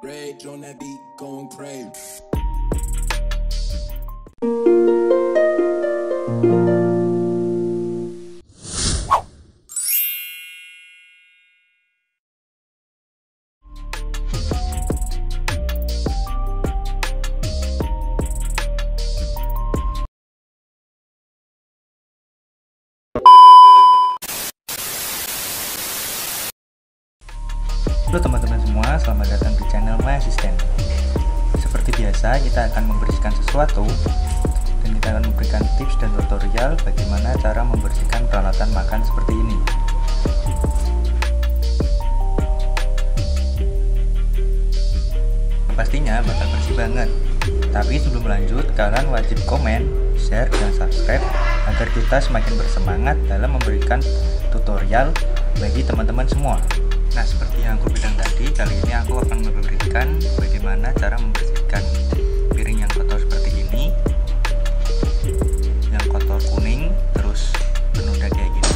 rage on that beat, going crazy. Halo teman-teman semua, selamat datang di channel My Assistant. Seperti biasa, kita akan membersihkan sesuatu dan kita akan memberikan tips dan tutorial bagaimana cara membersihkan peralatan makan seperti ini. Pastinya bakal bersih banget. Tapi sebelum lanjut, kalian wajib komen, share, dan subscribe agar kita semakin bersemangat dalam memberikan tutorial bagi teman-teman semua. Nah, seperti yang aku bilang tadi, kali ini aku akan memberikan bagaimana cara membersihkan piring yang kotor seperti ini, yang kotor kuning terus bernoda kayak gini.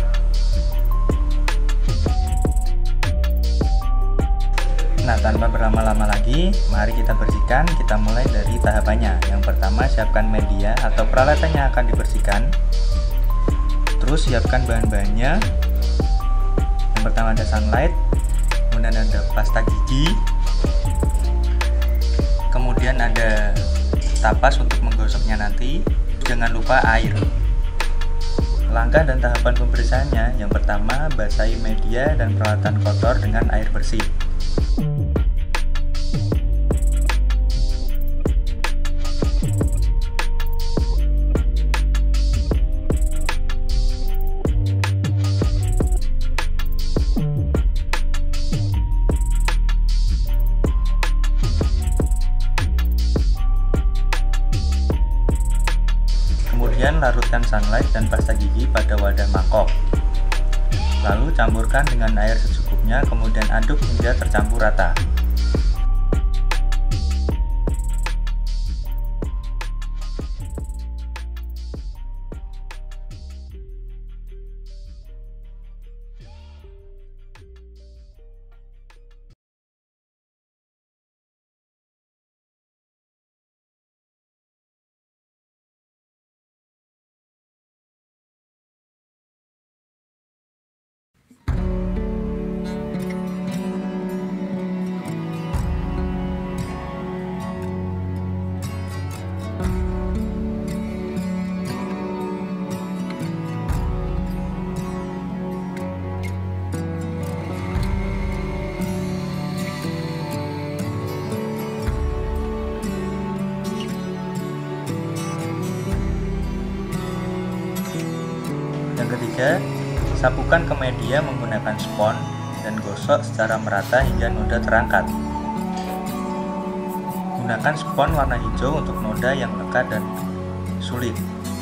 Nah, tanpa berlama-lama lagi, mari kita bersihkan. Kita mulai dari tahapannya. Yang pertama, siapkan media atau peralatan yang akan dibersihkan. Terus siapkan bahan-bahannya. Yang pertama ada sunlight, kemudian ada pasta gigi, kemudian ada tapas untuk menggosoknya nanti, jangan lupa air. Langkah dan tahapan pembersihannya, yang pertama basahi media dan peralatan kotor dengan air bersih. Kemudian larutkan sunlight dan pasta gigi pada wadah mangkok. Lalu campurkan dengan air secukupnya, kemudian aduk hingga tercampur rata. Yang ketiga, sapukan ke media menggunakan spons dan gosok secara merata hingga noda terangkat. Gunakan spons warna hijau untuk noda yang lekat dan sulit.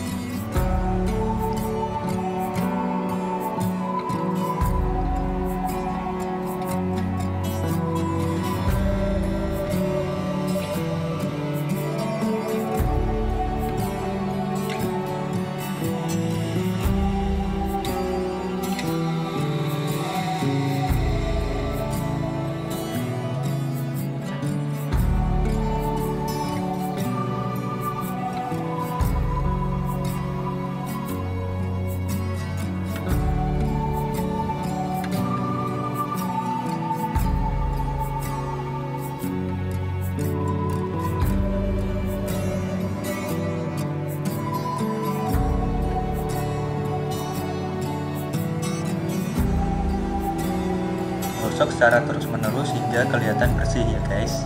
Gosok secara terus-menerus hingga kelihatan bersih ya guys.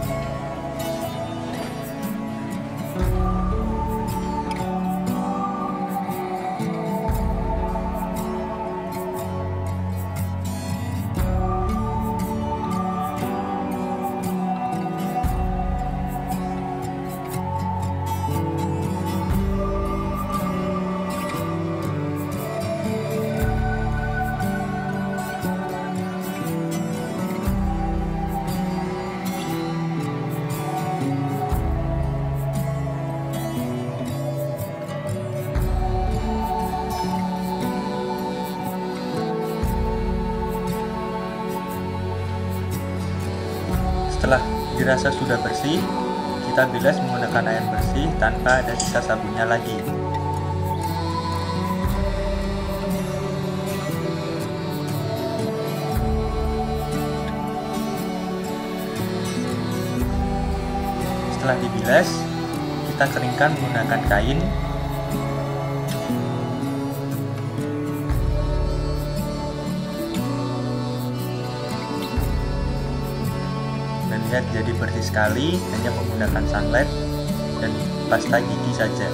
dirasa sudah bersih, kita bilas menggunakan air bersih tanpa ada sisa sabunnya lagi. Setelah dibilas, kita keringkan menggunakan kain. Dan lihat jadi bersih sekali, hanya menggunakan sunlight dan pasta gigi saja.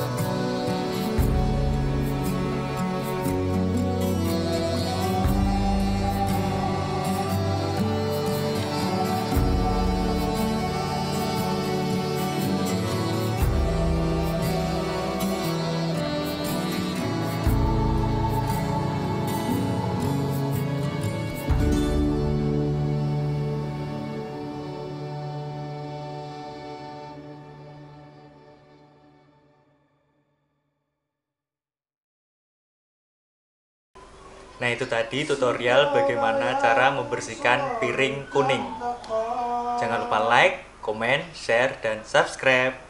Nah, itu tadi tutorial bagaimana cara membersihkan piring kuning. Jangan lupa like, komen, share, dan subscribe.